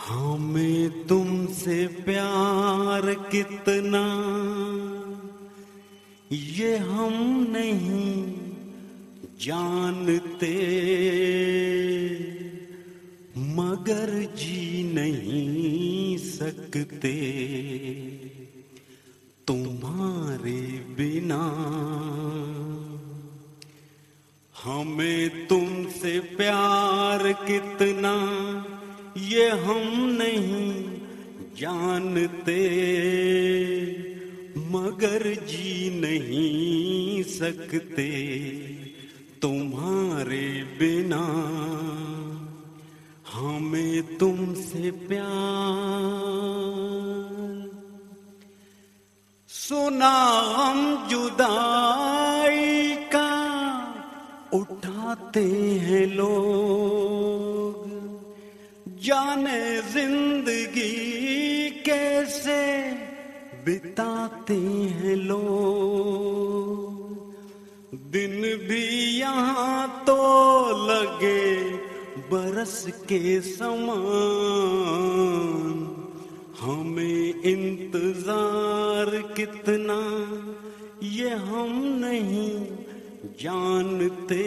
हमें तुमसे प्यार कितना ये हम नहीं जानते, मगर जी नहीं सकते तुम्हारे बिना। हमें तुमसे प्यार कितना ये हम नहीं जानते, मगर जी नहीं सकते तुम्हारे बिना। हमें तुमसे प्यार, सुना हम जुदाई का उठाते हैं लोग, जाने जिंदगी कैसे बिताते हैं लोग। दिन भी यहाँ तो लगे बरस के समान, हमें इंतजार कितना ये हम नहीं जानते,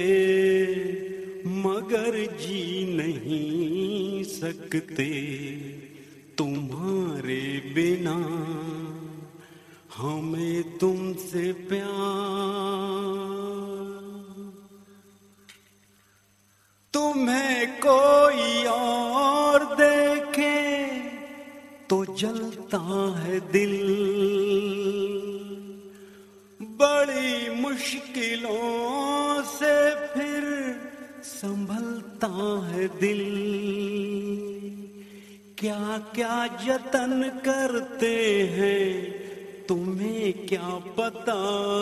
मगर जी नहीं सकते तुम्हारे बिना। हमें तुमसे प्यार, तुम्हें कोई और देखे तो जलता है दिल, बड़ी मुश्किलों से फिर संभलता है दिल। क्या क्या जतन करते हैं तुम्हें क्या पता,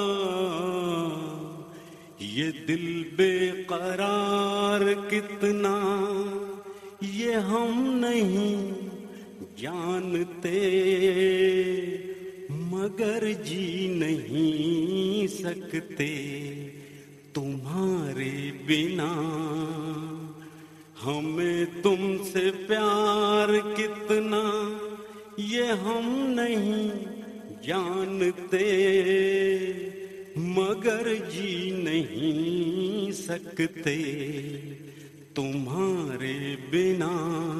ये दिल बेकरार कितना ये हम नहीं जानते, मगर जी नहीं सकते तुम्हारे बिना। हमें तुमसे प्यार कितना ये हम नहीं जानते, मगर जी नहीं सकते तुम्हारे बिना।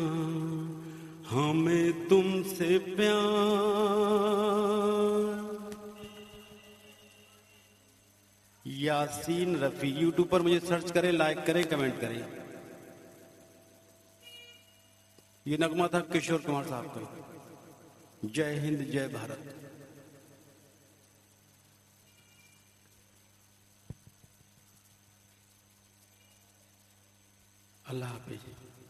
हमें तुमसे प्यार। यासीन रफी, यूट्यूब पर मुझे सर्च करें, लाइक करें, कमेंट करें। ये नगमा था किशोर कुमार साहब का। जय हिंद, जय भारत। अल्लाह हाफिज।